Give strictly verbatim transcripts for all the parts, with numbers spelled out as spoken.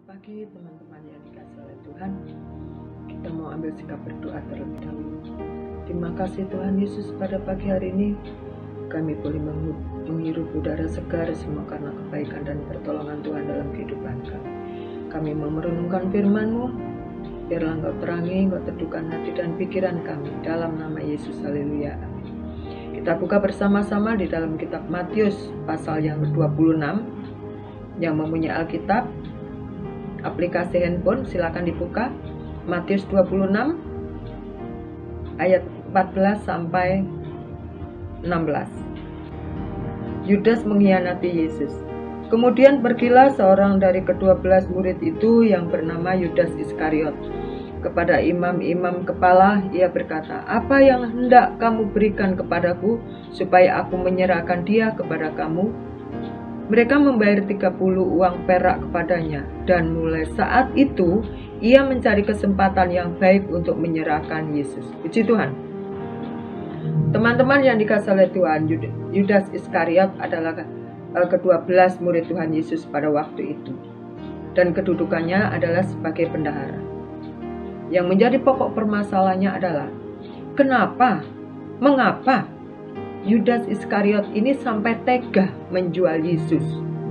pagi teman-teman yang dikasih oleh Tuhan. Kita mau ambil sikap berdoa terlebih dahulu. Terima kasih Tuhan Yesus, pada pagi hari ini kami boleh menghirup udara segar semua karena kebaikan dan pertolongan Tuhan dalam kehidupan kami. Kami mau merenungkan firman-Mu, biarlah Engkau terangi, Engkau teduhkan hati dan pikiran kami dalam nama Yesus. Haleluya, amin. Kita buka bersama-sama di dalam kitab Matius pasal yang ke dua puluh enam. Yang mempunyai Alkitab, aplikasi handphone, silakan dibuka. Matius dua puluh enam ayat empat belas sampai enam belas. Yudas mengkhianati Yesus. Kemudian pergilah seorang dari kedua belas murid itu yang bernama Yudas Iskariot. Kepada imam-imam kepala ia berkata, "Apa yang hendak kamu berikan kepadaku supaya aku menyerahkan dia kepada kamu?" Mereka membayar tiga puluh uang perak kepadanya, dan mulai saat itu ia mencari kesempatan yang baik untuk menyerahkan Yesus. Puji Tuhan. Teman-teman yang dikasihi oleh Tuhan, Yudas Iskariot adalah kedua belas murid Tuhan Yesus pada waktu itu, dan kedudukannya adalah sebagai bendahara. Yang menjadi pokok permasalahannya adalah kenapa, mengapa Yudas Iskariot ini sampai tega menjual Yesus?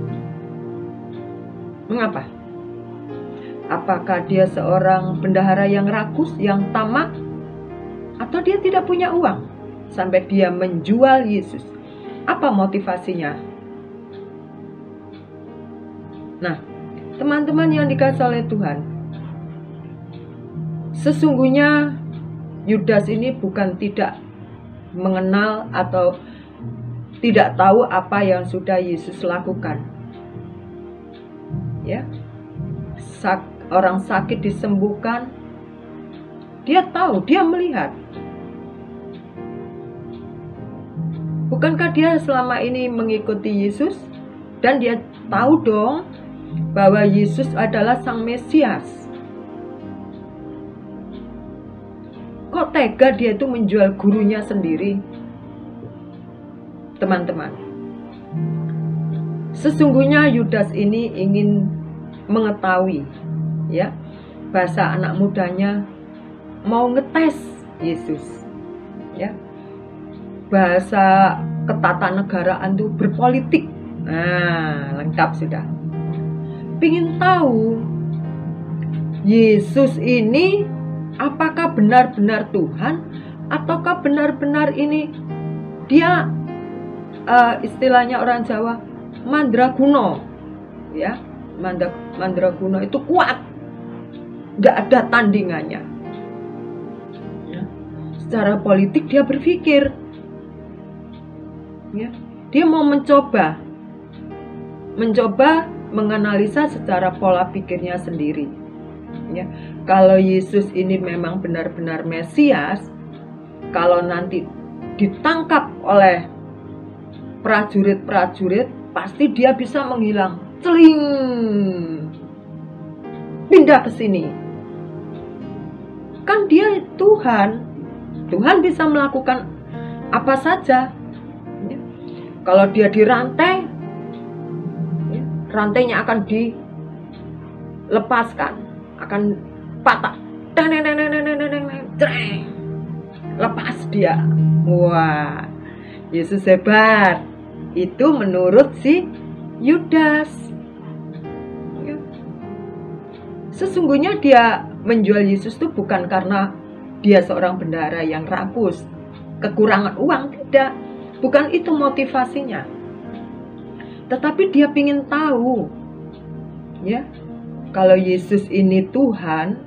Mengapa? Apakah dia seorang bendahara yang rakus, yang tamak, atau dia tidak punya uang sampai dia menjual Yesus? Apa motivasinya? Nah, teman-teman yang dikasihi oleh Tuhan, sesungguhnya Yudas ini bukan tidak mengenal atau tidak tahu apa yang sudah Yesus lakukan. Ya, Sak, orang sakit disembuhkan, dia tahu, dia melihat. Bukankah dia selama ini mengikuti Yesus dan dia tahu dong bahwa Yesus adalah Sang Mesias? Kok tega dia itu menjual gurunya sendiri? Teman-teman, sesungguhnya Yudas ini ingin mengetahui, ya, bahasa anak mudanya mau ngetes Yesus, ya, bahasa ketatanegaraan itu berpolitik. Nah, lengkap sudah. Pingin tahu Yesus ini apakah benar-benar Tuhan, ataukah benar-benar ini dia uh, istilahnya orang Jawa mandraguna, ya, Mandra, mandraguna itu kuat, nggak ada tandingannya. Ya. Secara politik dia berpikir, ya, dia mau mencoba, mencoba menganalisa secara pola pikirnya sendiri. Ya, kalau Yesus ini memang benar-benar Mesias, kalau nanti ditangkap oleh prajurit-prajurit, pasti dia bisa menghilang, celing, pindah ke sini. Kan dia Tuhan, Tuhan bisa melakukan apa saja. Ya. Kalau dia dirantai, ya, rantainya akan dilepaskan, akan patah, lepas dia. Wah, Yesus hebat. Itu menurut si Yudas. Sesungguhnya dia menjual Yesus itu bukan karena dia seorang bendahara yang rakus, kekurangan uang, tidak. Bukan itu motivasinya. Tetapi dia ingin tahu, ya, kalau Yesus ini Tuhan,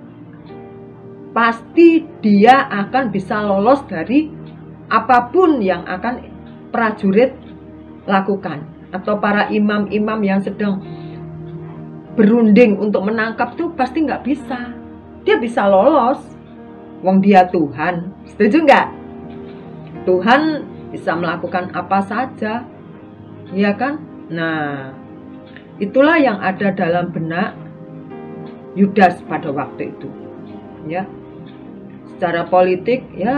pasti dia akan bisa lolos dari apapun yang akan prajurit lakukan, atau para imam-imam yang sedang berunding untuk menangkap tuh pasti nggak bisa. Dia bisa lolos, wong dia Tuhan. Setuju nggak? Tuhan bisa melakukan apa saja, ya kan? Nah, itulah yang ada dalam benak Yudas pada waktu itu, ya. Secara politik, ya,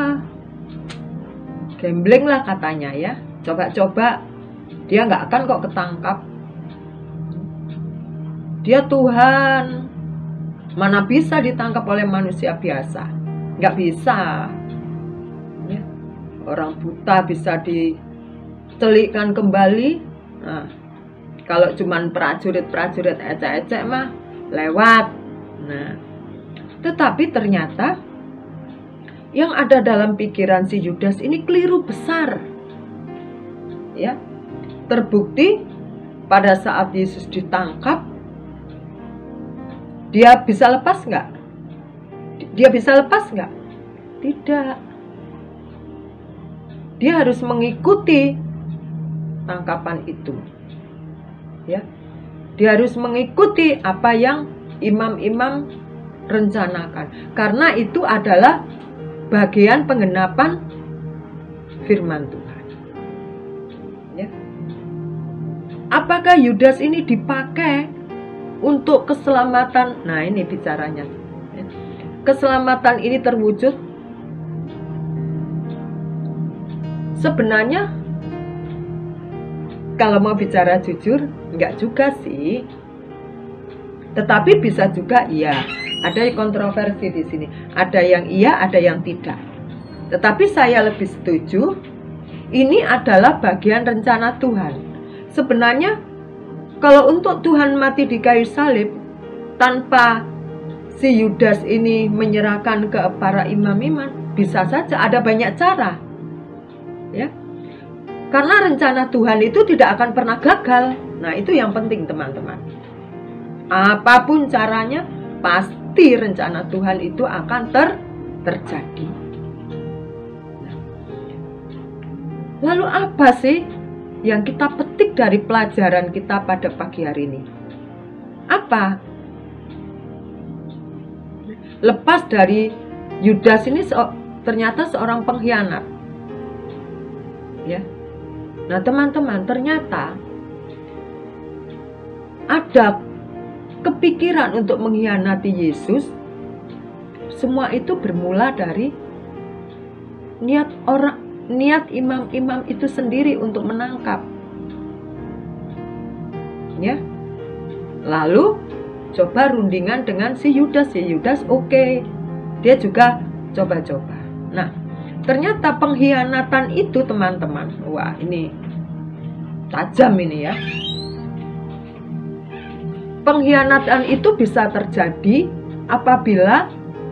gambling lah katanya, ya. Coba-coba dia nggak akan kok ketangkap. Dia Tuhan. Mana bisa ditangkap oleh manusia biasa? Nggak bisa. Ya. Orang buta bisa dicelikkan kembali. Nah, kalau cuman prajurit-prajurit ecek-ecek mah lewat. Nah, tetapi ternyata yang ada dalam pikiran si Yudas ini keliru besar. Ya, terbukti pada saat Yesus ditangkap, dia bisa lepas nggak? Dia bisa lepas nggak? Tidak. Dia harus mengikuti tangkapan itu. Ya, dia harus mengikuti apa yang imam-imam rencanakan, karena itu adalah bagian penggenapan firman Tuhan. Ya. Apakah Yudas ini dipakai untuk keselamatan? Nah, ini bicaranya. Ya. Keselamatan ini terwujud. Sebenarnya kalau mau bicara jujur, enggak juga sih. Tetapi bisa juga iya. Ada kontroversi di sini. Ada yang iya, ada yang tidak. Tetapi saya lebih setuju, ini adalah bagian rencana Tuhan. Sebenarnya, kalau untuk Tuhan mati di kayu salib, tanpa si Yudas ini menyerahkan ke para imam-imam, bisa saja ada banyak cara. Ya. Karena rencana Tuhan itu tidak akan pernah gagal. Nah, itu yang penting, teman-teman. Apapun caranya, pasti rencana Tuhan itu akan ter terjadi. Lalu apa sih yang kita petik dari pelajaran kita pada pagi hari ini? Apa? Lepas dari Yudas ini se ternyata seorang pengkhianat. Ya. Nah, teman-teman, ternyata ada kepikiran untuk mengkhianati Yesus. Semua itu bermula dari niat orang, niat imam-imam itu sendiri untuk menangkap. Ya. Lalu coba rundingan dengan si Yudas. Si Yudas oke. Okay. Dia juga coba-coba. Nah, ternyata pengkhianatan itu, teman-teman, wah ini tajam ini ya. Pengkhianatan itu bisa terjadi apabila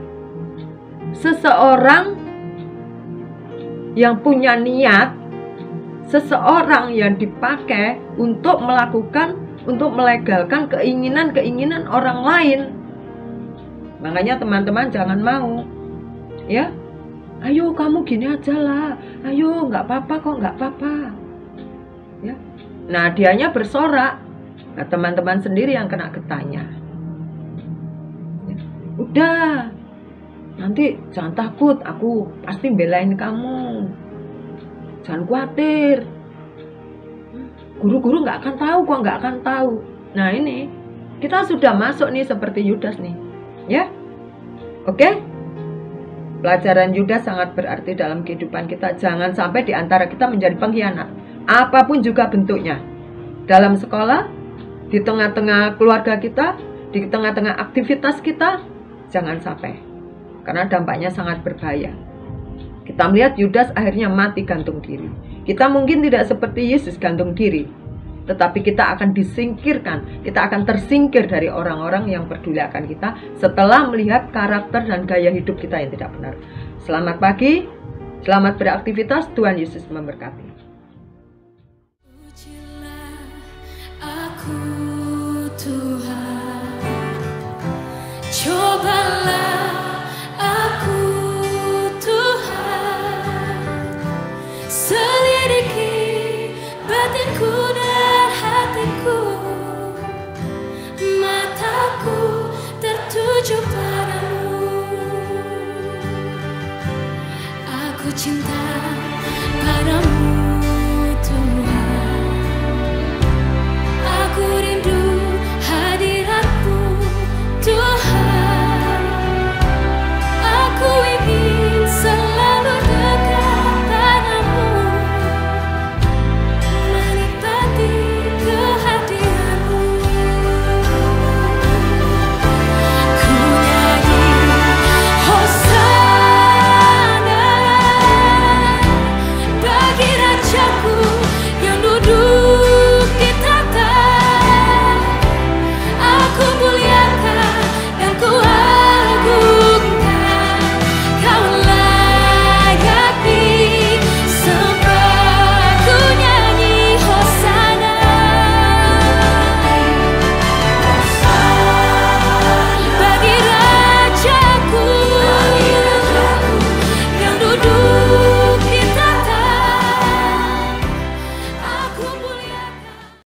seseorang yang punya niat, seseorang yang dipakai untuk melakukan, untuk melegalkan keinginan-keinginan orang lain. Makanya teman-teman jangan mau, ya. Ayo kamu gini aja lah, ayo nggak apa-apa kok, nggak apa-apa. Ya. Nah, dianya bersorak. Nah, teman-teman sendiri yang kena getahnya. Ya. Udah, nanti jangan takut, aku pasti belain kamu. Jangan khawatir. Guru-guru nggak akan tahu kok, nggak akan tahu. Nah, ini kita sudah masuk nih seperti Yudas nih, ya. Oke? Pelajaran Yudas sangat berarti dalam kehidupan kita. Jangan sampai di antara kita menjadi pengkhianat. Apapun juga bentuknya. Dalam sekolah, di tengah-tengah keluarga kita, di tengah-tengah aktivitas kita, jangan sampai. Karena dampaknya sangat berbahaya. Kita melihat Yudas akhirnya mati gantung diri. Kita mungkin tidak seperti Yesus gantung diri. Tetapi kita akan disingkirkan, kita akan tersingkir dari orang-orang yang peduli akan kita setelah melihat karakter dan gaya hidup kita yang tidak benar. Selamat pagi, selamat beraktivitas, Tuhan Yesus memberkati.